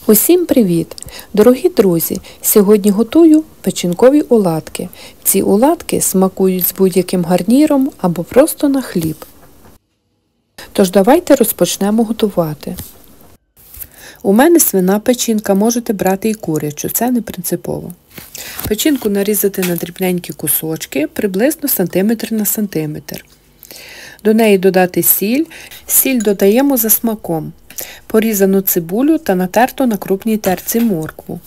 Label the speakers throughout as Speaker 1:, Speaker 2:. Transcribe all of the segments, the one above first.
Speaker 1: Усім привіт! Дорогі друзі! Сьогодні готую печінкові оладки. Ці оладки смакують з будь-яким гарніром або просто на хліб. Тож давайте розпочнемо готувати. У мене свина печінка, можете брати і курячу, це не принципово. Печінку нарізати на дрібненькі кусочки, приблизно сантиметр на сантиметр. До неї додати сіль. Сіль додаємо за смаком. Порізану цибулю та натерту на крупній терці моркву.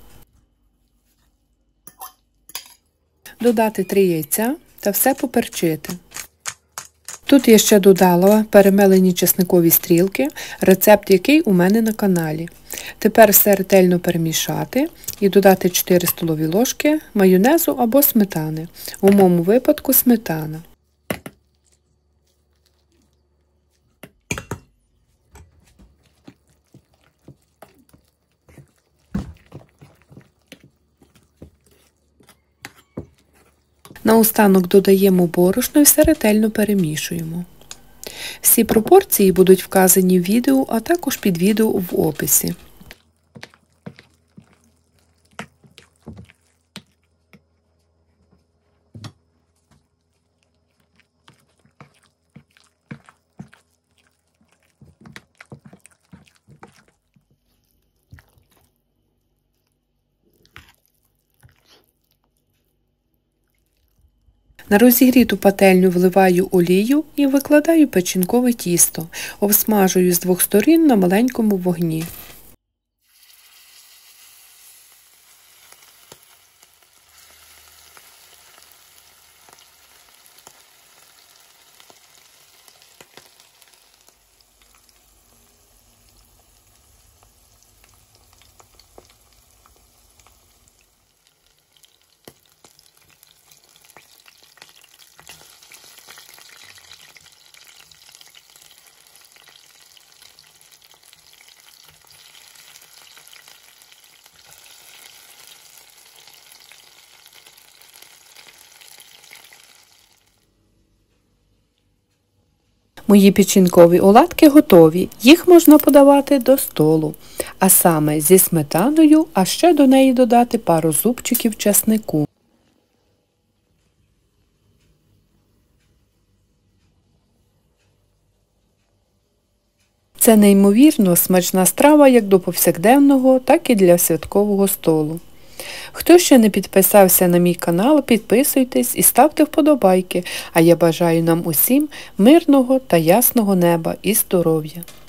Speaker 1: Додати 3 яйця та все поперчити. Тут я ще додала перемелені чесникові стрілки, рецепт який у мене на каналі. Тепер все ретельно перемішати і додати 4 столові ложки майонезу або сметани. У моєму випадку сметана. Наостанок додаємо борошно і все ретельно перемішуємо. Всі пропорції будуть вказані в відео, а також під відео в описі. На розігріту пательню вливаю олію і викладаю печінкове тісто. Обсмажую з 2 сторін на маленькому вогні. Мої печінкові оладки готові, їх можна подавати до столу, а саме зі сметаною, а ще до неї додати пару зубчиків чеснику. Це неймовірно смачна страва як до повсякденного, так і для святкового столу. Хто ще не підписався на мій канал, підписуйтесь і ставте вподобайки, а я бажаю нам усім мирного та ясного неба і здоров'я.